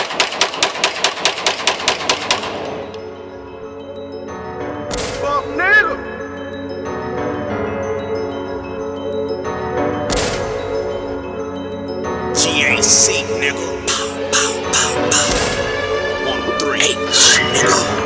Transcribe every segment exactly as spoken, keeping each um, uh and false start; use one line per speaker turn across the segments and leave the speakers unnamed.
Fuck nigga.
G A C, nigga. Pow, pow, pow, pow. One, three, eight, nigga.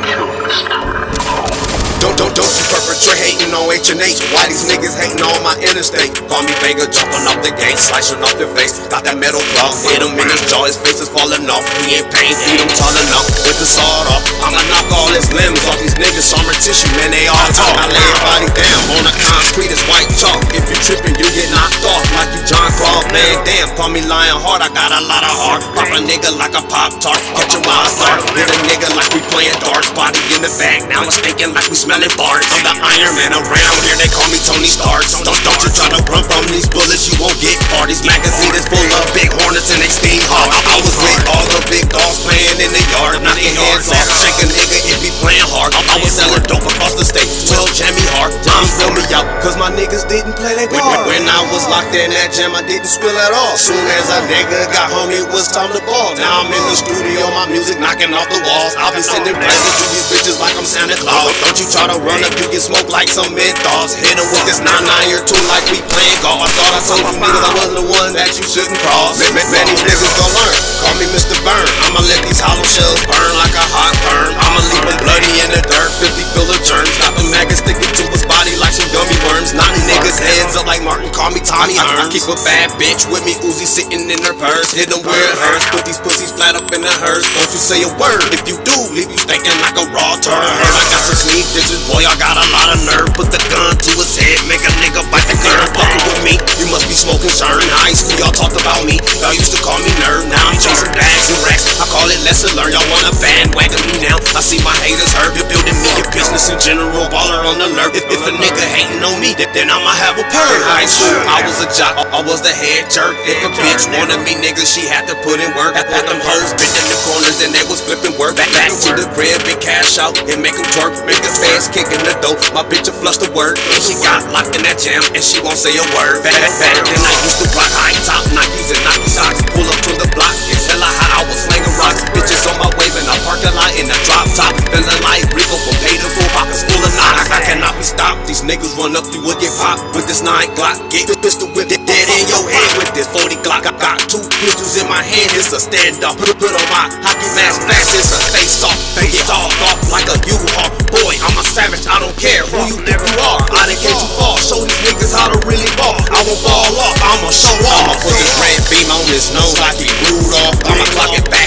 Don't, don't, don't you perpetrate hating on H and H. Why these niggas hating on my interstate? Call me Vega, jumping off the gate, slicing off their face. Got that metal claw, hit him in his jaw, his face is falling off. He ain't pain, beat him tall enough with the sawed off. I'ma knock all his limbs off. These niggas summer tissue, man, they all talk. I lay your body down on the concrete, it's white chalk. If you tripping, you get knocked off like you John Claude. Man, damn, call me Lionheart, I got a lot of heart. Pop a nigga like a Pop-Tart, catch a wild start. Hit a nigga like we playing darts, body in the bag, now it's stinking like we smelling farts. I'm the Iron Man around here, they call me Tony Stark. Don't, don't you try to run from these bullets, you won't get far. These magazines is full of big hornets and they steam hard. I, I was with all the big dogs playing in the yard, knocking heads off, shake a nigga if he playing hard. I, I was selling dope across the state, twelve jammy hard. Mom fill me out, cause my niggas didn't play their part. When, when I was locked in that jam, I didn't spill at all. Soon as a nigga got home, it was time to ball. Now I'm in the studio, my music knocking off the walls. I'll be sending presents to these bitches like I'm Santa Claus. Don't you try to run up, you get smoked like some menthols. Hit em with this nine nine or two like we playing golf. I thought I told you niggas I wasn't the one that you shouldn't cross. Man, man, man, these niggas gon' learn. Call me Mister Burn. I'ma let these hollow shells burn like a hot burn. I'ma leave them bloody in the dirt, fifty full of germs. Got the maggots sticking to his body like some gummy worms. Knocking niggas heads up like Martin, call me Tommy Hearns. I keep a bad bitch with me, Uzi sitting in her purse. Hit them where it hurts, put these pussies flat up in the hearse. Don't you say a word, if you do, leave you stinking like a raw turd. Heard I got some sneak bitches, boy, I got a lot of nerve. Put the gun to his head, make a nigga bite the curve. Fucking with me, you must be smoking CERN. High school, y'all talked about me, y'all used to call me nerd. Now I'm chasing bags and racks, I call it lesson learned. Y'all wanna bandwagon me now, I see my haters hurt. You're building me your business in general, baller on the alert. If, if a nigga hating on me, then I'ma have a purr. High school, I was a jock, I was the head jerk. If a bitch wanted me, nigga, she had to put in work. At, at them hoes bit in the corners and they was flipping work. Back, back to the crib and cash out and make them twerk. Make the fans kicking the dough, my bitch will flush the word. And she got locked in that jam and she won't say a word. Back, back, back then I used to rock high top Nikes and Nike socks. Pull up to the block, it's hella hot, I was slinging rocks. Bitches on my wave and I parked a lot in the drop top. Feeling like Rico from pay to full, pockets full of knocks. I cannot be stopped, these niggas run up, you would get popped. With this nine Glock, get the pistol with it dead in your head. With this forty Glock, I got two pistols in my hand. It's a standoff, put, put on my hockey mask fast. It's a face off, face off, off like a U-Haul. Boy, I'm a savage, I don't care who you think you are. I done came too far, show these niggas how to really ball. I won't fall off, I'ma show off. I'ma put this red beam on his nose like he Rudolph. I'ma clock it back